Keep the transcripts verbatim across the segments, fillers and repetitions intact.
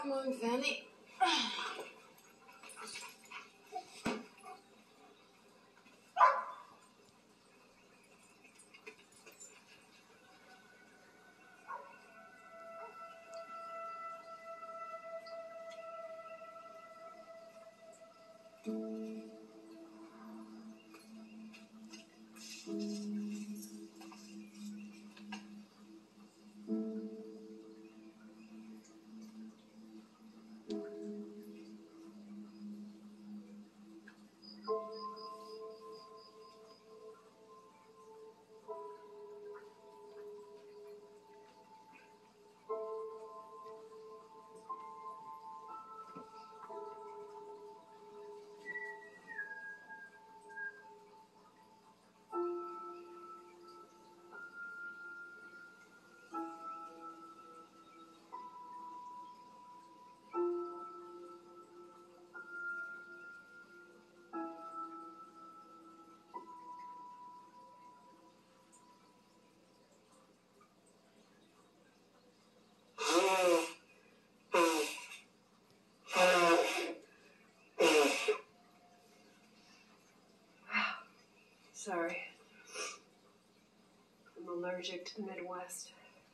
Come on, Fanny. Sorry. I'm allergic to the Midwest.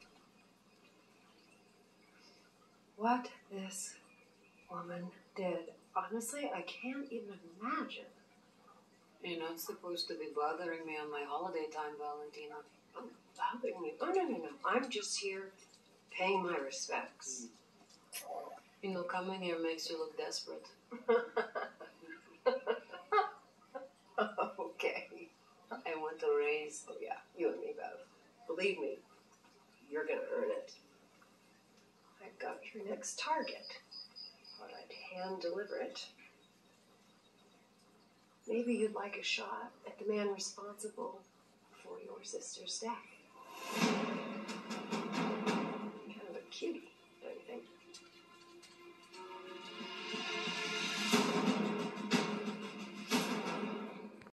What this woman did, honestly, I can't even imagine. You're not supposed to be bothering me on my holiday time, Valentina. I'm bothering you? Oh, no, no, no. I'm just here paying my respects. You know, coming here makes you look desperate. Okay. I want a raise. Oh, yeah, you and me both. Believe me, you're gonna earn it. I've got your next target. Thought I'd hand deliver it. Maybe you'd like a shot at the man responsible for your sister's death.